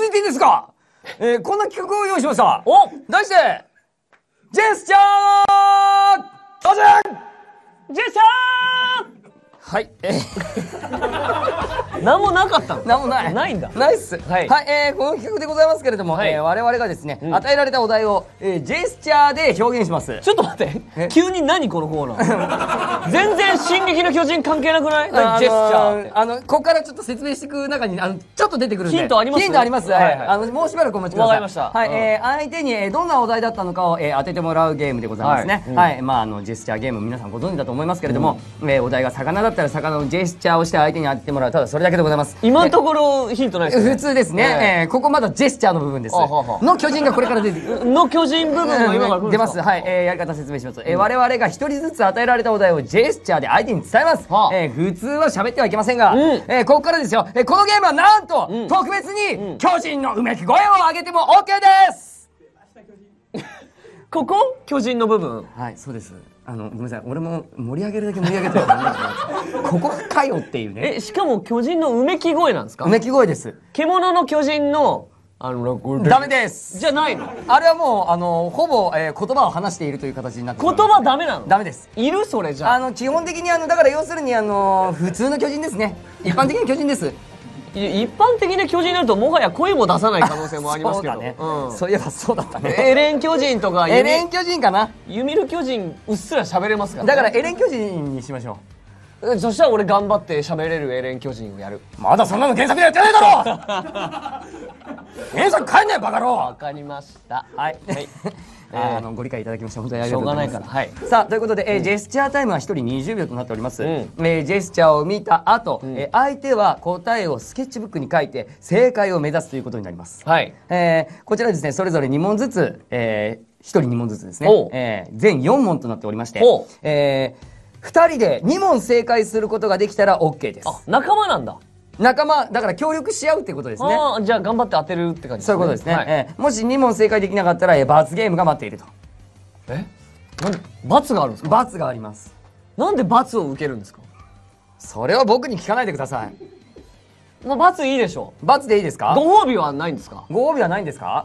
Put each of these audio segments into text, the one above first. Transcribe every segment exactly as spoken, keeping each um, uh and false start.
続いていいですか？えー、こんな企画を用意しました。 お題して、ジェスチャー当選ジェスチャーはい、えー、 何もなかったの？ 何もない。 ないんだ。 ないっす。 はい。 はい、えー、この企画でございますけれども、はい、えー、我々がですね、うん、与えられたお題を、えー、ジェスチャーで表現します。 ちょっと待って。急に何このコーナー全然進撃の巨人関係なくない？ジェスチャー。 あの、ここからちょっと説明していく中に、あの、ちょっと出てくるんで。 ヒントあります？ ヒントあります。はい。あの、もうしばらくお待ちください。 わかりました。 はい、えー、相手に、えー、どんなお題だったのかを、えー、当ててもらうゲームでございますね。はい。まあ、あの、ジェスチャーゲーム皆さんご存知だと思いますけれども、えー、お題が魚だったら魚のジェスチャーをして相手に当ててもらう。ただそれだけでございます。 今のところヒントないですね。 普通ですね。えー、ここまだジェスチャーの部分です。の巨人がこれから出てくる。 の巨人部分が今から出ます。はい。えー、やり方説明します。えー、我々が一人ずつ与えられたお題をジェスチャーで相手に伝えます。えー、普通は喋ってはいけませんが、えー、ここからですよ。えー、このゲームはなんと、特別に巨人のうめき声を上げても オーケー です。 ここ巨人の部分。 はい、そうです。あの、ごめんなさい。俺も盛り上げるだけ盛り上げてるからここかよっていうね。 え、しかも巨人のうめき声なんですか？ うめき声です。 獣の巨人の、あの、 ダメです。 じゃないの？ あれはもう、あの、ほぼ、えー、言葉を話しているという形になってます。 言葉ダメなの？ ダメです。 いるそれじゃあ。 あの、基本的にあの、だから要するにあの、普通の巨人ですね。一般的な巨人です。 一般的な巨人になるともはや声も出さない可能性もありますけど。 そうだね。うん、そういえばそうだったね。 エレン巨人とかエレン巨人かな。 ユミル巨人うっすら喋れますから、 ね、だからエレン巨人にしましょう。そしたら俺頑張って喋れるエレン巨人をやる。 まだそんなの原作でやってないだろ原作変えんなよバカ野郎。 わかりました。はい。はいあのご理解いただきまして本当にありがとうございます。 しょうがないから。はい。 さあということで、えー、ジェスチャータイムはひとりにじゅうびょうとなっております。うん、えー、ジェスチャーを見た後、うん、えー、相手は答えをスケッチブックに書いて正解を目指すということになります。はい。えー、こちらですねそれぞれに問ずつ、えー、ひとりに問ずつですね。えー、全よん問となっておりまして、えー、ふたりでに問正解することができたら オーケー です。あ、 仲間なんだ。仲間だから協力し合うってことですね。 ああ、じゃあ頑張って当てるって感じですね。 そういうことですね。はい、えー、もしに問正解できなかったら、えー、罰ゲームが待っていると。 え？なんで罰があるんですか？ 罰があります。 なんで罰を受けるんですか？ それは僕に聞かないでください。 まあ罰いいでしょう。 罰でいいですか？ ご褒美はないんですか？ ご褒美はないんですか？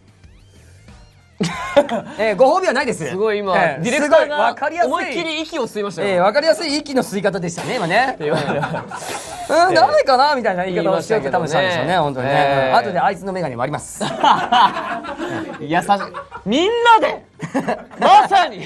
えー、ご褒美はないです。 すごい今、えー、ディレクターが思いっきり息を吸いましたよ。 えー、分かりやすい息の吸い方でしたね今ね。うん、ダメかなみたいな言い方をしておいて多分したんでしょうね本当にね。後であいつの眼鏡割ります。 優しい。みんなでまさに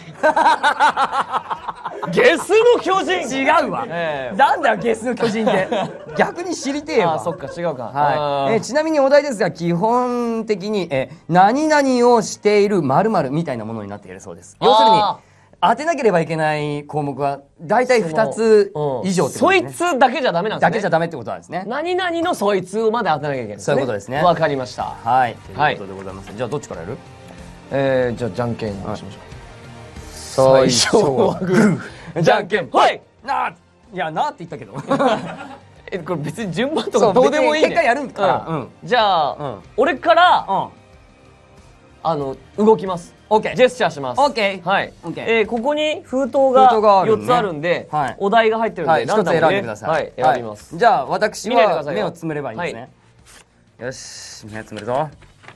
ゲスの巨人。 違うわ。なんだよゲスの巨人って逆に知りてえわ。 あ、そっか違うか。 はい。えー、ちなみにお題ですが基本的に、えー、何々をしている〇〇みたいなものになっているそうです。要するに当てなければいけない項目は大体ふたつ以上ってことですね。 そいつだけじゃダメなんですね。 だけじゃダメってことなんですね。 何々のそいつまで当てなきゃいけない。 そういうことですね。 わかりました。 はい。ということでございます。じゃあどっちからやる？ えー、じゃあじゃんけんしましょう。 最初はグー。じゃんけんほい。 なあ、いやなあって言ったけど。 え、これ別に順番とかどうでもいいね。 結果やるから。 じゃあ俺からあの動きます。オッケー。ジェスチャーします。 オッケー。 はい。えー、ここに封筒がよっつあるんで、お題が入ってるんで、 ひとつ選んでください。 はい、選びます。 じゃあ、私は目をつむればいいんですね。よし、目をつむるぞ。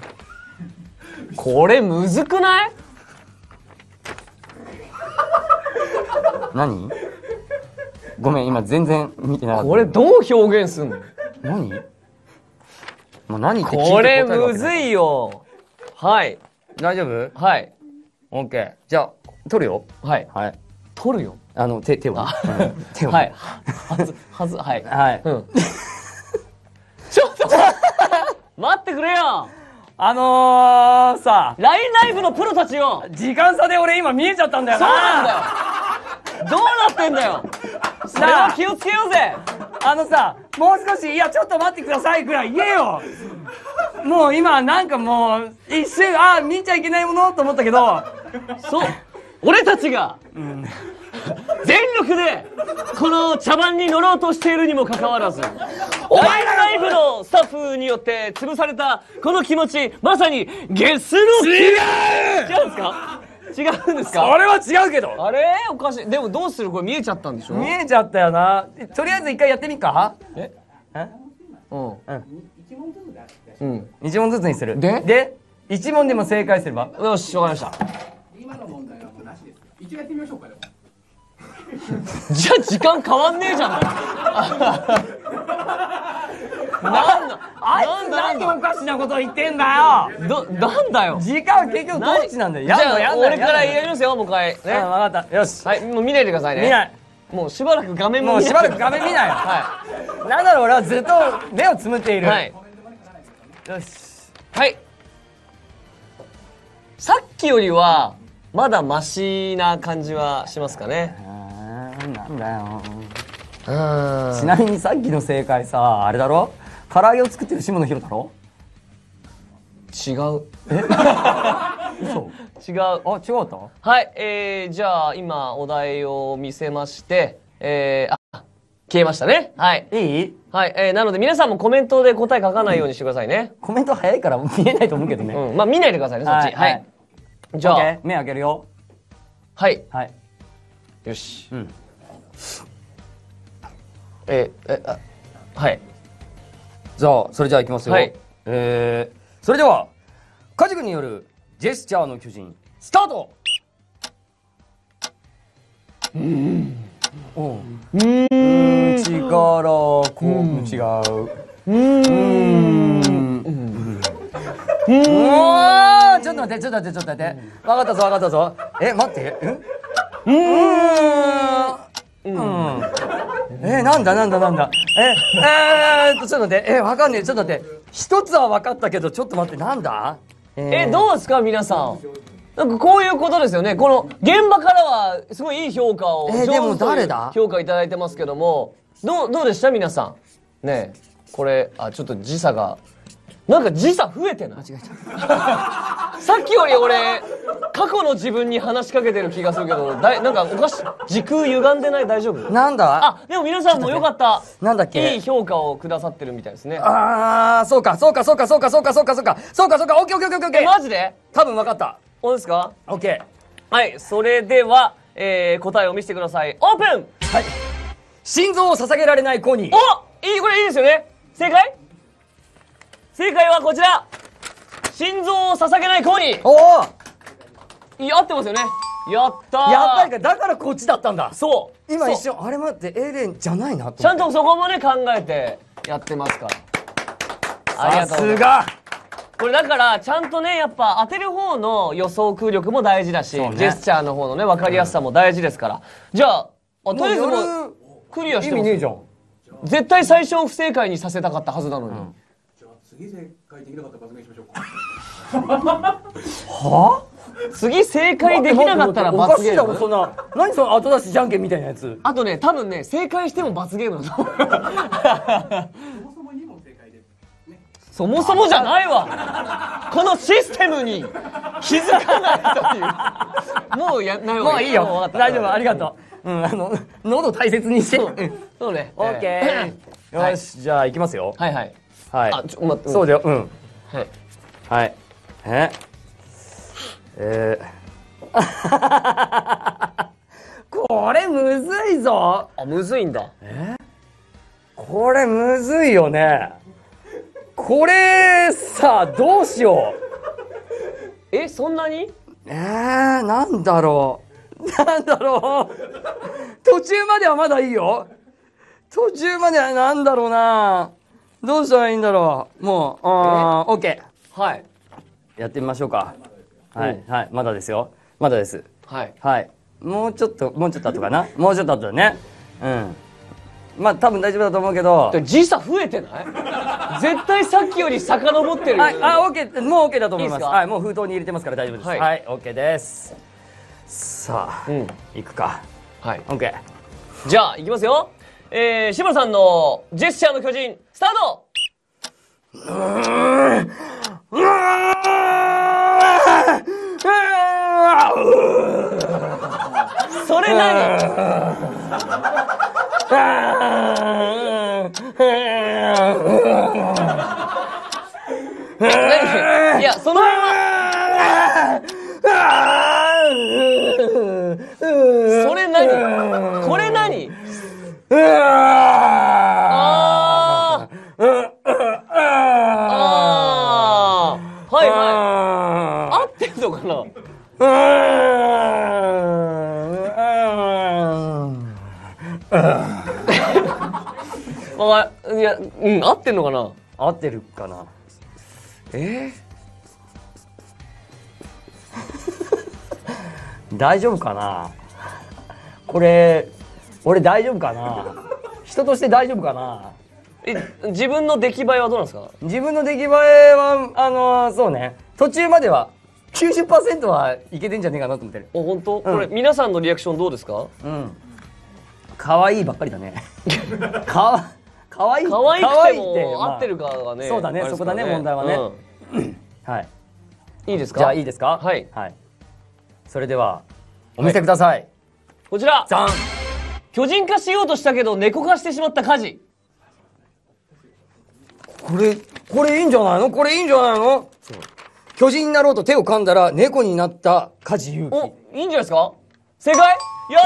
これむずくない？ 何？ごめん、今全然見てなかった。 これどう表現すんの？ 何？まあ、何って聞いてこれむずいよ。はい。 大丈夫？ はい。 オッケー。じゃあ、取るよ。 はい。 はい。 取るよ。 あの、手、手を。 手を。はい。はず、はず、はい。 はい。 うん。ちょっと待ってくれよ。 あのー、さ、 ラインライブのプロたちよ。 時間差で俺今見えちゃったんだよな。 そうなんだよ。どうなってんだよ。それは気をつけようぜ。 あのさ、もう少し、いや、ちょっと待ってくださいぐらい言えよ。もう今なんかもう一瞬ああ見ちゃいけないものと思ったけど、 そう俺たちが、うん、全力でこの茶番に乗ろうとしているにもかかわらず、お前らライブのスタッフによって潰されたこの気持ち、まさにゲスの違う違うんですか？違うんですか？ それは違うけど。 あれおかしい。でもどうする？これ見えちゃったんでしょ？ 見えちゃったよな。とりあえず一回やってみっか。 え？ え？うん。うん。 うん。 いち問ずつにする。 でで、いち問でも正解すれば。 よし、わかりました。 今の問題はもうなしです。一応やってみましょうか、でも。 じゃあ時間変わんねえじゃん。なんだあいつ何おかしなこと言ってんだよ。 ど、なんだよ。 時間結局どっちなんだよ。 じゃあ俺からやりますよ、もう一回。ね。 わかった。よし。 はい、もう見ないでくださいね。 見ない。 もうしばらく画面ももうしばらく画面見ないよ。 はなんだろう、俺はずっと目をつむっていい。 る。 はい。 よし。 はい。さっきよりは、まだマシな感じはしますかね。 なんだよ。 うん。 ちなみにさっきの正解さ、あれだろ？唐揚げを作ってる下野紘だろ？ 違う。 え？嘘？ 違う。 あ、違った？ はい、えー、じゃあ今お題を見せまして、えー、あ、消えましたね。はい。 いい？ はい、えー、なので皆さんもコメントで答え書かないようにしてくださいね。 コメント早いから見えないと思うけどね。 うん、まあ見ないでくださいね、そっち。はい。じゃあ、 目開けるよ。 はい。 はい。 よし。 うん。 えー、え、あ、はい。 じゃあ、それじゃあいきますよ。 はい。 えー、それでは、カジ君によるジェスチャーの巨人、スタート。うん。うん。うん。力、こう、違う。うん。うん。うわー、ちょっと待って、ちょっと待って、ちょっと待って。わかったぞ、わかったぞ。え、待って。うん。うーん。うん。えー、なんだなんだなんだ。え、えーっと、ちょっと待って。えー、わかんねえ。ちょっと待って。一つはわかったけど、ちょっと待って、なんだえー、え、どうですか皆さん。なんかこういうことですよね。この、現場からは、すごいいい評価を、 えー、でも誰だ評価いただいてますけども、どう、どうでした皆さん。ねえ、これ、あ、ちょっと時差が、なんか時差増えてない？間違えた。さっきより俺、過去の自分に話しかけてる気がするけど、だいなんかおかしい、時空歪んでない？大丈夫？ なんだ？ あ、でも皆さんもよかった。 なんだっけ？ いい評価をくださってるみたいですね。 あー、そうか、そうか、そうか、そうか、そうか、そうか、そうか、そうか、そうか、オッケーオッケーオッケーオッケー。 え、マジで？ 多分わかった。 本当ですか？ オッケー。はい、それでは、えー、答えを見せてください。オープン！ はい。心臓を捧げられない子に。 お！いい、これいいですよね。正解？正解はこちら。心臓を捧げない子に。 おお。 合ってますよね。やったー。 やっぱりか、だからこっちだったんだ。 そう。 今一瞬、あれ待って、エレンじゃないなと。 ちゃんとそこもね、考えてやってますから。ありがとうございます。 さすが。 これだから、ちゃんとね、やっぱ当てる方の予想空力も大事だし、ね、ジェスチャーの方のね、分かりやすさも大事ですから。うん、じゃあ、あ、とりあえずもう、クリアしてます。意味ねえじゃん。絶対最初不正解にさせたかったはずなのに。うん、 じゃあ、次正解できなかったら罰ゲームしましょうか。 はぁ？次正解できなかったら罰ゲーム。 そんな、何その後出しじゃんけんみたいなやつ。 あとね、多分ね、正解しても罰ゲームだと思う。 そもそもに問正解で。 ね、そもそもじゃないわ。このシステムに気づかないという。もうやんないわ。 もういいよ。大丈夫、ありがとう。うん、あの、喉大切にして。 そうね。 オッケー。よし、じゃあ行きますよ。 はいはい。 はい。 あ、ちょ、待って。 そうだよ、うん。 はい。 はい。ええー、これむずいぞ。 あ、むずいんだ。 えこれむずいよね。これさ、どうしよう。え、そんなに？ えー、なんだろう。なんだろう。途中まではまだいいよ。途中まではなんだろうな。どうしたらいいんだろう。もう、あー、オッケー。はい。 やってみましょうか。はい、はい、まだですよ。まだです。 はい。 はい。もうちょっと、もうちょっと後かな。もうちょっと後だね。うん。まあ、多分大丈夫だと思うけど。 時差増えてない？絶対さっきより遡ってる。 はい、あ、オッケー、もうオッケーだと思います。 いいですか？ はい、もう封筒に入れてますから大丈夫です。はい、はい、オッケーです。さあ、うん、いくか。 はい。 オッケー。じゃあ、いきますよ。えー、志村さんのジェスチャーの巨人、スタート！うーん。うーそれ何？何？いや、そのまま。それ何？これ何？あー。 まあ、いや、うん、合ってんのかな。 合ってるかな。 えー、大丈夫かなこれ。俺大丈夫かな。人として大丈夫かな。 え、自分の出来栄えはどうなんですか？ 自分の出来栄えはあのー、そうね、途中までは きゅうじゅっパーセント はいけてんじゃねえかなと思ってる。 お、本当？これ皆さんのリアクションどうですか？ うん。可愛いばっかりだね。かわ可愛い可愛くてもまあ合ってるかがね。 そうだね、そこだね、問題はね。うん、はい。 いいですか？ じゃあいいですか？ はい。 はい。それではお見せください。 こちら。 じゃん。 巨人化しようとしたけど猫化してしまった火事。 これこれいいんじゃないの？これいいんじゃないの？巨人になろうと手を噛んだら猫になった梶裕貴。 お、いいんじゃないですか？正解？や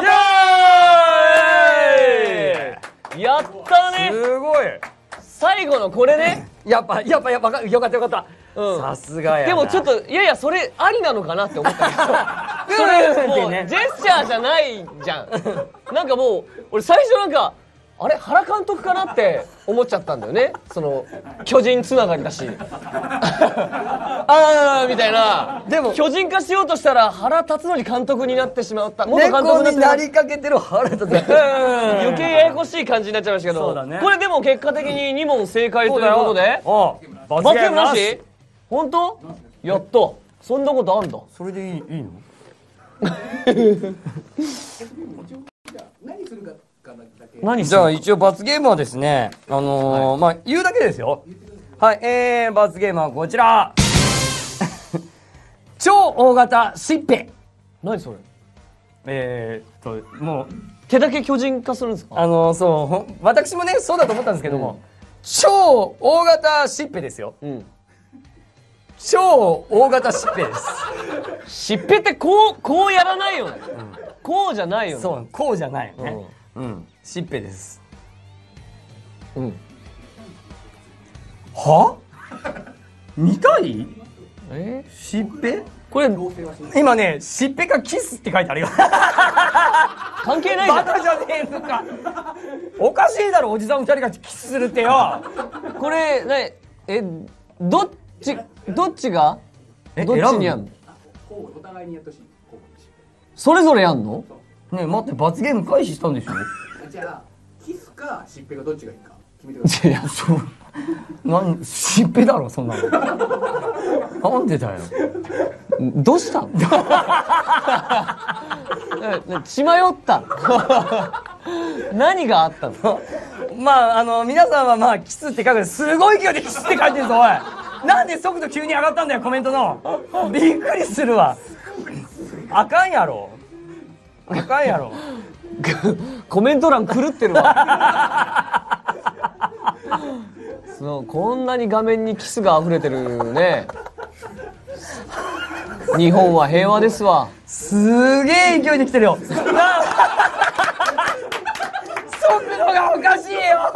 ったー！やったね。 すごい。 最後のこれね。 やっぱやっぱやっぱよかったよかった。うん、さすがやな。 でもちょっといやいやそれありなのかなって思ったけどそれもうジェスチャーじゃないじゃん。なんかもう俺最初なんかあれ原監督かなって思っちゃったんだよね。その巨人つながりだしあーみたいな。でも巨人化しようとしたら原辰徳監督になってしまった。元監督になりかけてる原辰徳。 余計ややこしい感じになっちゃいましたけど、ね、これでも結果的にに問正解ということで罰ゲームなし？本当？やった。そんなことあんだ。 それでいい、いいの？ 何するかだけ。 何じゃあ一応罰ゲームはですね、あのーはい、まあ言うだけですよ。はい、えー、罰ゲームはこちら。超大型しっぺ。 何それ？ えーっともう手だけ巨人化するんですか？ あのー、そう私もねそうだと思ったんですけども、うん、超大型しっぺですよ。うん。超大型しっぺです。 しっぺってこうこうやらないよね。うん、こうじゃないよね。 そうこうじゃないよね。うん、うん、しっぺです。うん。は？見たい？え？しっぺ？これ今ねしっぺかキスって書いてあるよ。 関係ないじゃん。 バカじゃねえのか。おかしいだろおじさん二人がキスするってよ。 これねえどっちどっちがどっちにやんの？ お互いにやってほしい。 それぞれやんの？ ねえ待って罰ゲーム開始したんでしょ？ じゃあキスかしっぺがどっちがいいか決めてください。いやそうなんしっぺだろそんなの。なんでだよ。 どうした？血迷った。何があったの？ まああの皆さんはまあキスって書くすごい勢いでキスって書いてるぞおい。なんで速度急に上がったんだよコメントの。びっくりするわ。あかんやろ。あかんやろ。 コメント欄狂ってるわ。そうこんなに画面にキスが溢れてるね。日本は平和ですわ。 すげえ勢いで来てるよ。速度がおかしいよ。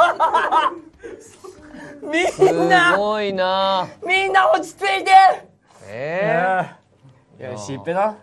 みんなすごいな。 みんな落ち着いて。 ええー、いやしっぺな。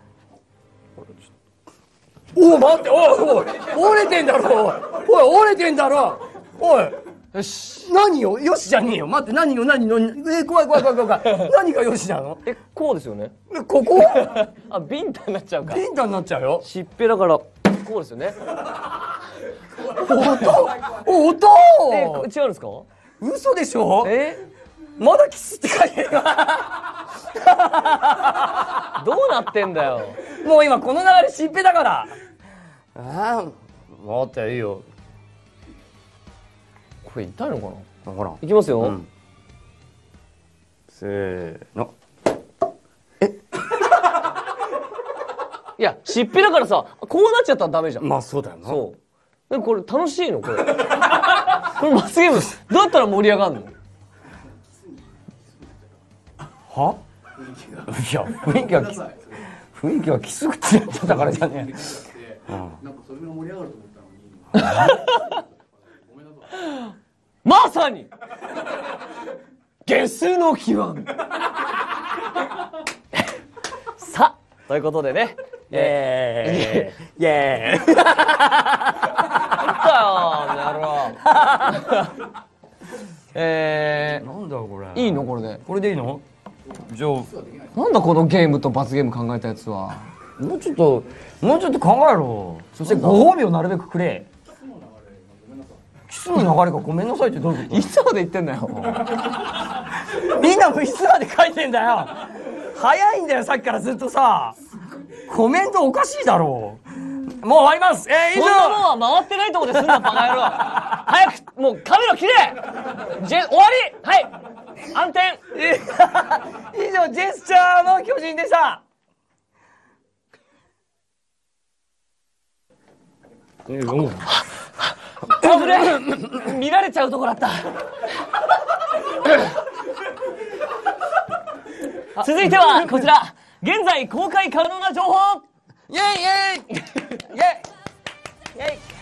おお待っておいおい折れてんだろおい折れてんだろおい。よし何よよしじゃねえよ。待って何よ何よえー、怖い怖い怖い怖い怖い。何がよしなの？ えこうですよね。 ここ？ あビンタになっちゃうか。 ビンタになっちゃうよ。 しっぺだからこうですよね。 音音え違うんですか？ 嘘でしょ？ えまだキスって書いてる。どうなってんだよ。 もう今この流れしっぺだから。ああ待っていいよ。 これ痛いのかな。 ほらいきますよ、うん、 せーの。 えいやしっぺだからさこうなっちゃったらダメじゃん。 まあそうだよな。 そうでもこれ楽しいのこれ。これ罰ゲームどうやったら盛り上がるの？ は？いや雰囲気は雰囲気はキスってやってたからじゃねえ。 なんかそれが盛り上がると思ったのに。ごめんなさい。 まさにゲスの極み。さあということでね。 イエーイイエーイ。 やろ。えー、 なんだこれ。 いいのこれで。 これでいいの？じゃあなんだこのゲームと罰ゲーム考えたやつは。 もうちょっともうちょっと考えろ。そしてご褒美をなるべくくれ。キスの流れがごめんなさいってどういうこと？ いつまで言ってんだよ。 みんなもいつまで書いてんだよ。早いんだよ、さっきからずっとさ。コメントおかしいだろう。もう終わります。えー、以上。 こんなもんは回ってないとこですんな、バカ野郎。早く、もうカメラ切れ。ジェ、終わり。はい。暗転。 以上、ジェスチャーの巨人でした。えー、もう。 危ねえ。見られちゃうとこだった。続いてはこちら、現在公開可能な情報。 イェイイェイイェイイェイ